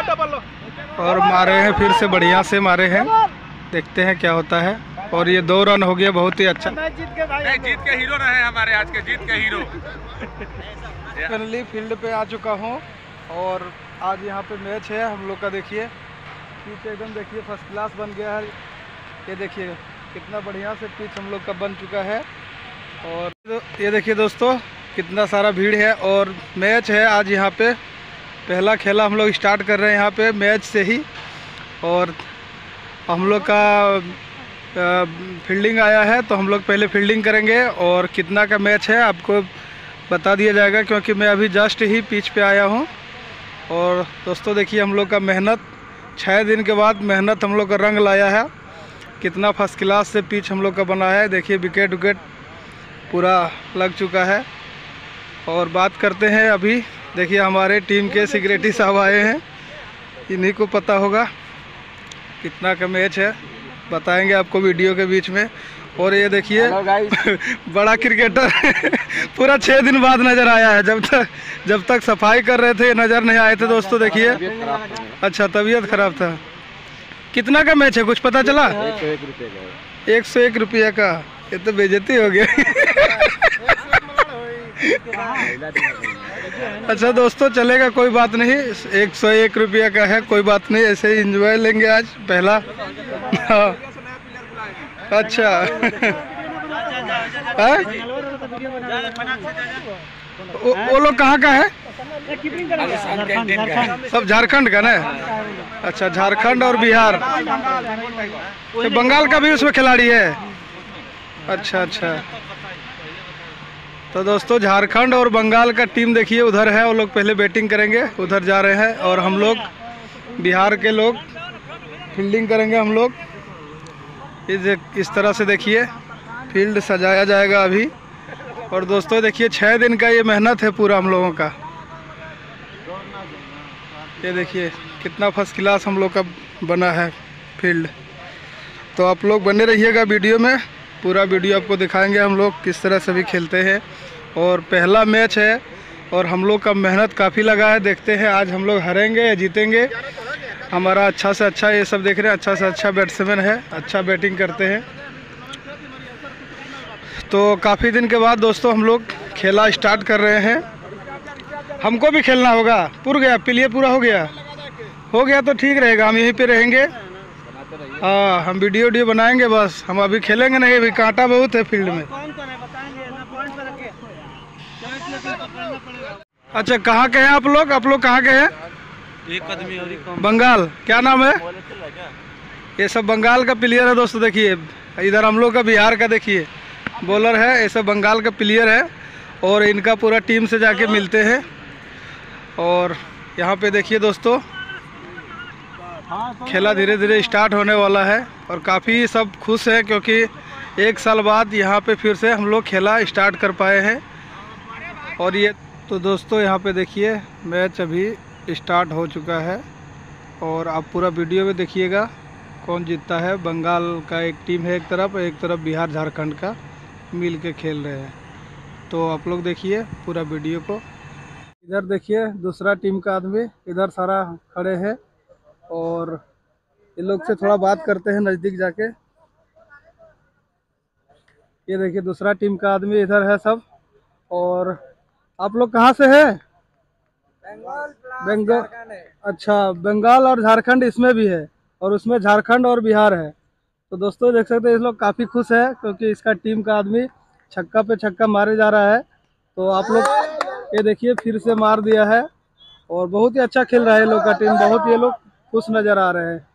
और मारे हैं, फिर से बढ़िया से मारे हैं। देखते हैं क्या होता है। और ये 2 रन हो गया, बहुत ही अच्छा। जीत के हीरो रहे हमारे आज के, जीत के हीरो। फाइनली फील्ड पे आ चुका हूँ और आज यहाँ पे मैच है हम लोग का। देखिए पिच एकदम देखिए फर्स्ट क्लास बन गया है। ये देखिए कितना बढ़िया से पिच हम लोग का बन चुका है। और ये देखिए दोस्तों कितना सारा भीड़ है और मैच है आज यहाँ पे। पहला खेला हम लोग स्टार्ट कर रहे हैं यहाँ पे मैच से ही। और हम लोग का फील्डिंग आया है तो हम लोग पहले फील्डिंग करेंगे और कितना का मैच है आपको बता दिया जाएगा, क्योंकि मैं अभी जस्ट ही पिच पे आया हूँ। और दोस्तों देखिए हम लोग का मेहनत 6 दिन के बाद मेहनत हम लोग का रंग लाया है। कितना फर्स्ट क्लास से पिच हम लोग का बना है। देखिए विकेट विकेट पूरा लग चुका है। और बात करते हैं अभी, देखिए हमारे टीम के सेक्रेटरी साहब आए हैं, इन्हीं को पता होगा कितना का मैच है, बताएंगे आपको वीडियो के बीच में। और ये देखिए बड़ा क्रिकेटर पूरा 6 दिन बाद नज़र आया है। जब तक सफाई कर रहे थे नज़र नहीं आए थे दोस्तों। देखिए अच्छा तबीयत खराब था। कितना का मैच है कुछ पता चला? 101 रुपये का। ये तो बेइज्जती हो गया। अच्छा दोस्तों चलेगा, कोई बात नहीं। 101 रुपये का है, कोई बात नहीं, ऐसे ही एंजॉय लेंगे आज पहला। हाँ अच्छा वो लोग कहाँ का है? सब झारखंड का ना? अच्छा झारखंड और बिहार, तो बंगाल का भी उसमें खिलाड़ी है। अच्छा अच्छा, तो दोस्तों झारखंड और बंगाल का टीम देखिए उधर है, वो लोग पहले बैटिंग करेंगे, उधर जा रहे हैं। और हम लोग बिहार के लोग फील्डिंग करेंगे हम लोग। इस तरह से देखिए फील्ड सजाया जाएगा अभी। और दोस्तों देखिए 6 दिन का ये मेहनत है पूरा हम लोगों का। ये देखिए कितना फर्स्ट क्लास हम लोग का बना है फील्ड। तो आप लोग बने रहिएगा वीडियो में, पूरा वीडियो आपको दिखाएंगे हम लोग किस तरह से भी खेलते हैं। और पहला मैच है और हम लोग का मेहनत काफ़ी लगा है। देखते हैं आज हम लोग हारेंगे या जीतेंगे। हमारा अच्छा से अच्छा, ये सब देख रहे हैं, अच्छा से अच्छा बैट्समैन है, अच्छा बैटिंग करते हैं। तो काफ़ी दिन के बाद दोस्तों हम लोग खेला स्टार्ट कर रहे हैं। हमको भी खेलना होगा। पूरा गया पिलिए, पूरा हो गया तो ठीक रहेगा, हम यहीं पे रहेंगे। हाँ हम वीडियो बनाएंगे बस, हम अभी खेलेंगे नहीं, अभी कांटा बहुत है फील्ड में। अच्छा कहाँ के हैं आप लोग? कहाँ के हैं? एक आदमी और बंगाल। क्या नाम है? ये सब बंगाल का प्लेयर है दोस्तों। देखिए इधर हम लोग का बिहार का देखिए बॉलर है, ये सब बंगाल का प्लेयर है। और इनका पूरा टीम से जाके मिलते हैं। और यहाँ पे देखिए दोस्तों खेला धीरे धीरे स्टार्ट होने वाला है। और काफ़ी सब खुश हैं क्योंकि 1 साल बाद यहाँ पे फिर से हम लोग खेला स्टार्ट कर पाए हैं। और ये तो दोस्तों यहाँ पे देखिए मैच अभी स्टार्ट हो चुका है। और आप पूरा वीडियो में देखिएगा कौन जीतता है। बंगाल का एक टीम है एक तरफ बिहार झारखंड का मिल के खेल रहे हैं। तो आप लोग देखिए पूरा वीडियो को। इधर देखिए दूसरा टीम का आदमी इधर सारा खड़े हैं और इन लोग से थोड़ा बात करते हैं नज़दीक जाके। ये देखिए दूसरा टीम का आदमी इधर है सब। और आप लोग कहाँ से हैं? बंगाल। अच्छा बंगाल और झारखंड इसमें भी है और उसमें झारखंड और बिहार है। तो दोस्तों देख सकते हैं इस लोग काफ़ी खुश है क्योंकि इसका टीम का आदमी छक्का पे छक्का मारे जा रहा है। तो आप लोग ये देखिए फिर से मार दिया है और बहुत ही अच्छा खेल रहा है ये लोग का टीम। बहुत ये लोग खुश नज़र आ रहे हैं,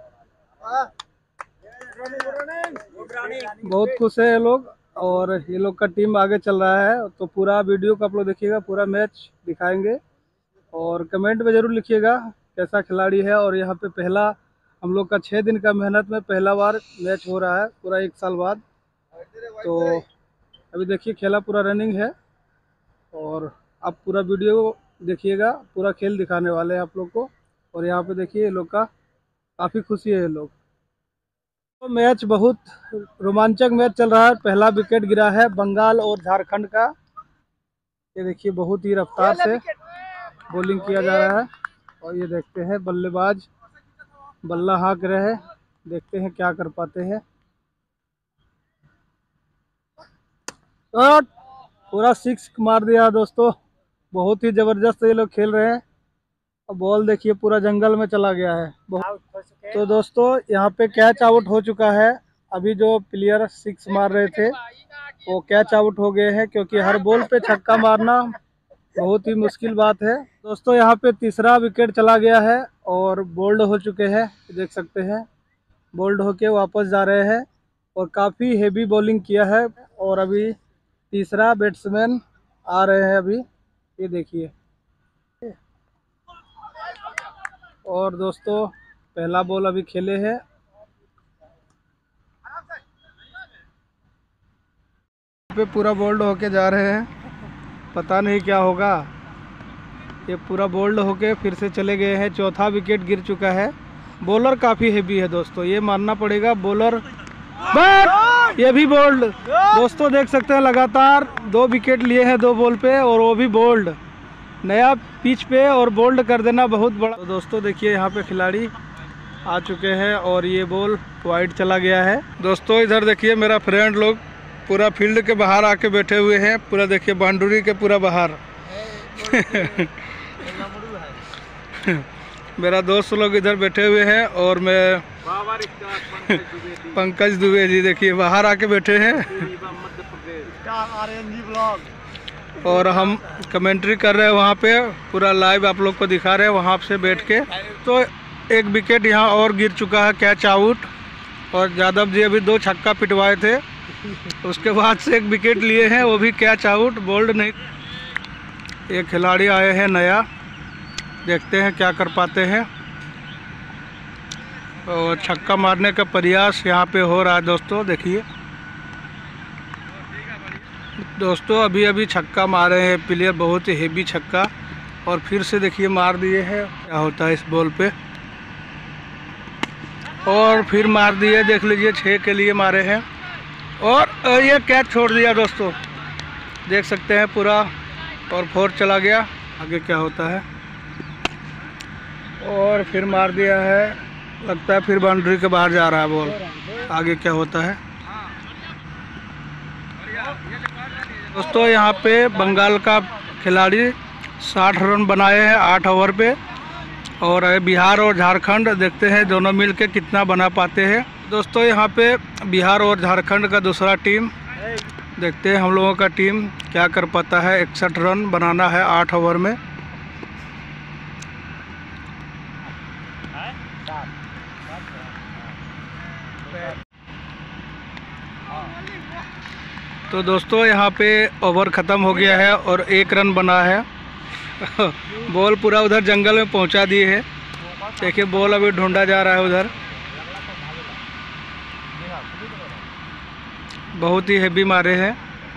बहुत खुश है ये लोग। और ये लोग का टीम आगे चल रहा है। तो पूरा वीडियो को आप लोग देखिएगा, पूरा मैच दिखाएंगे। और कमेंट में ज़रूर लिखिएगा कैसा खिलाड़ी है। और यहाँ पे पहला हम लोग का 6 दिन का मेहनत में पहला बार मैच हो रहा है पूरा 1 साल बाद। तो अभी देखिए खेला पूरा रनिंग है और आप पूरा वीडियो देखिएगा, पूरा खेल दिखाने वाले हैं आप लोग को। और यहाँ पे देखिए ये लोग का काफ़ी खुशी है ये लोग। तो मैच बहुत रोमांचक मैच चल रहा है। पहला विकेट गिरा है बंगाल और झारखंड का। ये देखिए बहुत ही रफ्तार से बॉलिंग किया जा रहा है। और ये देखते हैं बल्लेबाज बल्ला हाँक रहे हैं, देखते हैं क्या कर पाते हैं। और पूरा 6 मार दिया दोस्तों, बहुत ही जबरदस्त ये लोग खेल रहे हैं। और बॉल देखिए पूरा जंगल में चला गया है। तो दोस्तों यहाँ पे कैच आउट हो चुका है। अभी जो प्लेयर 6 मार रहे थे वो कैच आउट हो गए हैं, क्योंकि हर बॉल पे छक्का मारना बहुत ही मुश्किल बात है। दोस्तों यहाँ पे तीसरा विकेट चला गया है और बोल्ड हो चुके हैं, देख सकते हैं बोल्ड होके वापस जा रहे हैं। और काफ़ी हेवी बॉलिंग किया है। और अभी तीसरा बैट्समैन आ रहे हैं अभी, ये देखिए। और दोस्तों पहला बॉल अभी खेले हैं। पे पूरा बोल्ड होके जा रहे हैं, पता नहीं क्या होगा। ये पूरा बोल्ड होके फिर से चले गए हैं। चौथा विकेट गिर चुका है। बॉलर काफ़ी हेवी है दोस्तों, ये मानना पड़ेगा। बॉलर बट ये भी बोल्ड दोस्तों, देख सकते हैं लगातार 2 विकेट लिए हैं 2 बॉल पे, और वो भी बोल्ड। नया पिच पे और बोल्ड कर देना बहुत बड़ा। तो दोस्तों देखिए यहाँ पे खिलाड़ी आ चुके हैं और ये बॉल वाइड चला गया है। दोस्तों इधर देखिए मेरा फ्रेंड लोग पूरा फील्ड के बाहर आके बैठे हुए हैं, पूरा देखिए बाउंड्री के पूरा बाहर। मेरा दोस्त लोग इधर बैठे हुए हैं और मैं पंकज दुबे जी देखिए बाहर आके बैठे हैं। और हम कमेंट्री कर रहे हैं वहाँ पे, पूरा लाइव आप लोग को दिखा रहे हैं वहाँ से बैठ के। तो एक विकेट यहाँ और गिर चुका है, कैच आउट। और यादव जी अभी 2 छक्का पिटवाए थे, उसके बाद से 1 विकेट लिए हैं, वो भी कैच आउट, बोल्ड नहीं। ये खिलाड़ी आए हैं नया, देखते हैं क्या कर पाते हैं। और छक्का मारने का प्रयास यहाँ पे हो रहा है दोस्तों, देखिए दोस्तों अभी अभी छक्का मारे हैं प्लेयर, बहुत ही हेवी छक्का। और फिर से देखिए मार दिए हैं, क्या होता है इस बॉल पे। और फिर मार दिए, देख लीजिए 6 के लिए मारे हैं। और ये कैच छोड़ दिया दोस्तों, देख सकते हैं पूरा। और 4 चला गया, आगे क्या होता है। और फिर मार दिया है, लगता है फिर बाउंड्री के बाहर जा रहा है बॉल, आगे क्या होता है। दोस्तों यहाँ पे बंगाल का खिलाड़ी 60 रन बनाए हैं 8 ओवर पे। और बिहार और झारखंड देखते हैं दोनों मिलके कितना बना पाते हैं। दोस्तों यहाँ पे बिहार और झारखंड का दूसरा टीम, देखते हैं हम लोगों का टीम क्या कर पाता है। 61 रन बनाना है 8 ओवर में। तो दोस्तों यहाँ पे ओवर ख़त्म हो गया है और 1 रन बना है। बॉल पूरा उधर जंगल में पहुँचा दिए है, देखिए बॉल अभी ढूंढा जा रहा है उधर। बहुत ही हेवी मारे हैं।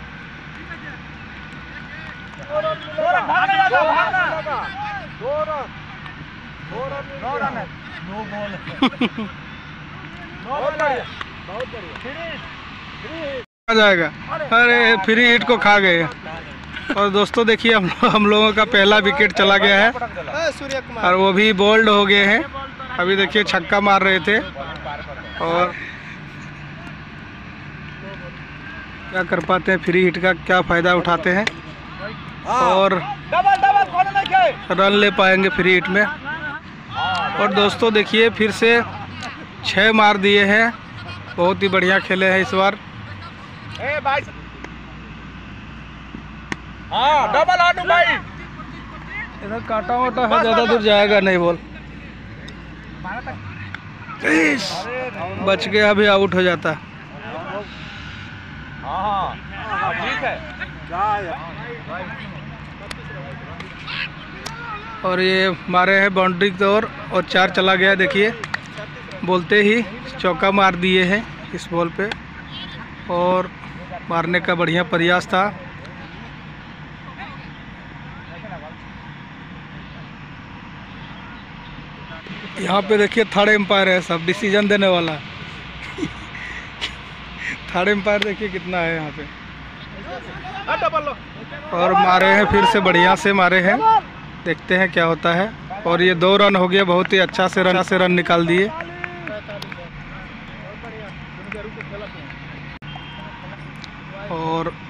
आ जाएगा, अरे फ्री हिट को खा गए। और दोस्तों देखिए हम लोगों का पहला विकेट चला गया है और वो भी बोल्ड हो गए हैं। अभी देखिए छक्का मार रहे थे और क्या कर पाते हैं, फ्री हिट का क्या फ़ायदा उठाते हैं और रन ले पाएंगे फ्री हिट में। और दोस्तों देखिए फिर से 6 मार दिए हैं, बहुत ही बढ़िया खेले हैं इस बार। डबल आनू भाई, इधर काटा वाटा है, ज़्यादा दूर जाएगा नहीं बॉल, बच गया, अभी आउट हो जाता। ठीक है। और ये मारे हैं बाउंड्री की ओर और 4 चला गया। देखिए बोलते ही चौका मार दिए हैं इस बॉल पे और मारने का बढ़िया प्रयास था। यहाँ पे देखिए थर्ड एम्पायर है, सब डिसीजन देने वाला। थर्ड एम्पायर देखिए कितना है यहाँ पे। और मारे हैं, फिर से बढ़िया से मारे हैं, देखते हैं क्या होता है। और ये 2 रन हो गया, बहुत ही अच्छा से रन निकाल दिए। और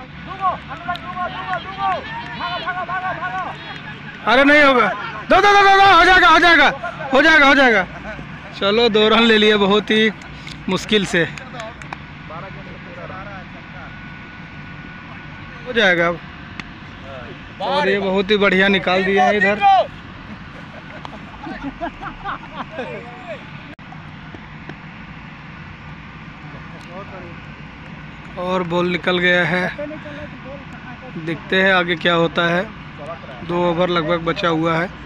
अरे नहीं होगा, दो हो जाएगा। चलो 2 रन ले लिए बहुत ही मुश्किल से, हो जाएगा अब। और ये बहुत ही बढ़िया निकाल दिए हैं इधर। और बॉल निकल गया है, देखते हैं आगे क्या होता है। 2 ओवर लगभग बचा हुआ है।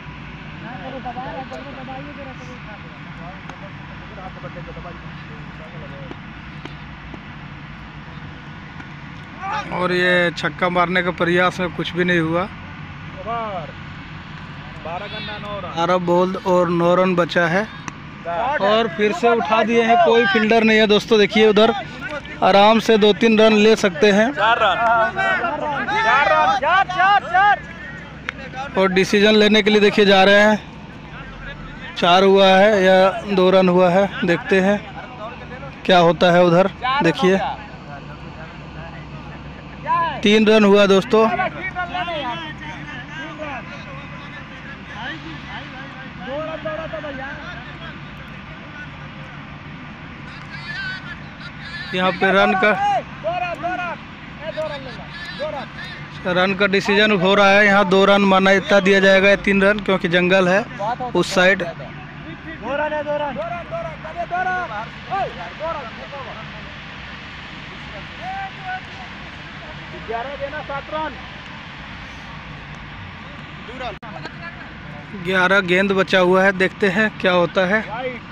और ये छक्का मारने का प्रयास में कुछ भी नहीं हुआ। 12 बॉल और 9 रन बचा है। और फिर से उठा दिए हैं, कोई फील्डर नहीं है दोस्तों। देखिए उधर आराम से 2-3 रन ले सकते हैं। 4 रन। और डिसीजन लेने के लिए देखिए जा रहे हैं। 4 हुआ है या 2 रन हुआ है, देखते हैं क्या होता है उधर। देखिए 3 रन हुआ दोस्तों। यहाँ पे रन का डिसीजन हो रहा है। यहाँ 2 रन मान्यता दिया जाएगा, 3 रन, क्योंकि जंगल है उस साइड। 2 रन है, 2 रन। 11 देना, 7 रन। 11 गेंद बचा हुआ है, देखते हैं क्या होता है।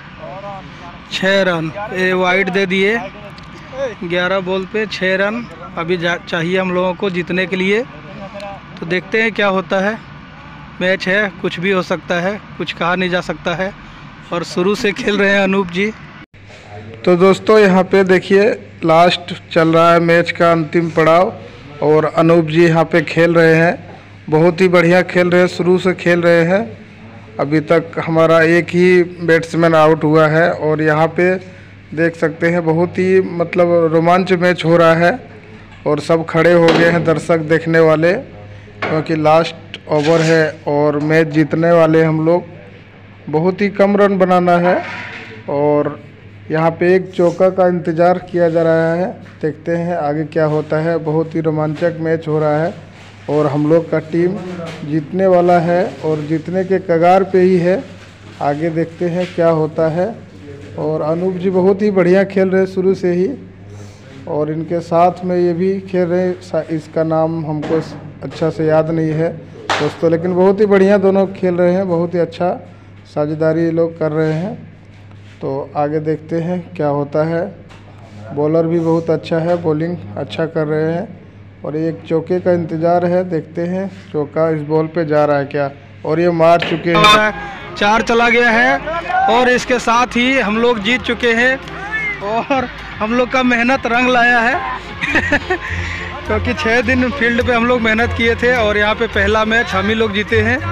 6 रन ये वाइड दे दिए। 11 बॉल पे 6 रन अभी चाहिए हम लोगों को जीतने के लिए। तो देखते हैं क्या होता है। मैच है, कुछ भी हो सकता है, कुछ कहा नहीं जा सकता है। और शुरू से खेल रहे हैं अनूप जी। तो दोस्तों यहाँ पे देखिए लास्ट चल रहा है मैच का अंतिम पड़ाव। और अनूप जी यहाँ पे खेल रहे हैं, बहुत ही बढ़िया खेल रहे हैं, शुरू से खेल रहे हैं। अभी तक हमारा एक ही बैट्समैन आउट हुआ है। और यहाँ पे देख सकते हैं बहुत ही मतलब रोमांच मैच हो रहा है। और सब खड़े हो गए हैं दर्शक देखने वाले, क्योंकि लास्ट ओवर है और मैच जीतने वाले हम लोग। बहुत ही कम रन बनाना है। और यहाँ पे एक चौका का इंतज़ार किया जा रहा है, देखते हैं आगे क्या होता है। बहुत ही रोमांचक मैच हो रहा है और हम लोग का टीम जीतने वाला है और जीतने के कगार पे ही है। आगे देखते हैं क्या होता है। और अनूप जी बहुत ही बढ़िया खेल रहे हैं शुरू से ही। और इनके साथ में ये भी खेल रहे हैं, इसका नाम हमको अच्छा से याद नहीं है दोस्तों, लेकिन बहुत ही बढ़िया दोनों खेल रहे हैं, बहुत ही अच्छा साझेदारी ये लोग कर रहे हैं। तो आगे देखते हैं क्या होता है। बॉलर भी बहुत अच्छा है, बॉलिंग अच्छा कर रहे हैं। और एक चौके का इंतज़ार है, देखते हैं चौका इस बॉल पे जा रहा है क्या। और ये मार चुके हैं, 4 चला गया है। और इसके साथ ही हम लोग जीत चुके हैं। और हम लोग का मेहनत रंग लाया है क्योंकि 6 दिन फील्ड पे हम लोग मेहनत किए थे और यहाँ पे पहला मैच हम ही लोग जीते हैं।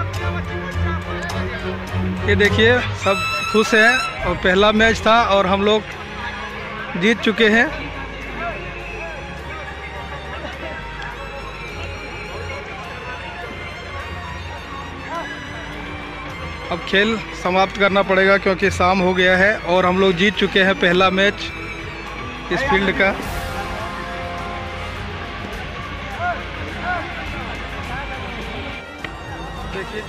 ये देखिए सब खुश हैं और पहला मैच था और हम लोग जीत चुके हैं। अब खेल समाप्त करना पड़ेगा क्योंकि शाम हो गया है और हम लोग जीत चुके हैं पहला मैच इस फील्ड का। देखिए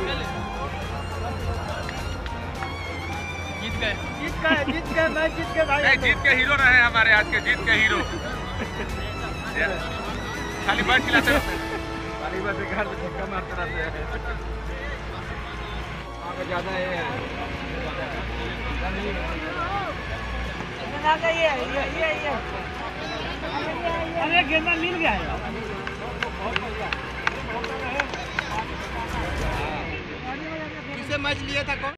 जीत गए मैच जीत के भाई। जीत के हीरो रहे हमारे आज के, जीत के हीरो। खाली बैट खिलाते रहते हैं, खाली बैट घर में छक्का मारते रहते हैं। आगे ज्यादा है ये अरे गेंदा मिल गया है। किसे मैच लिया था कौन?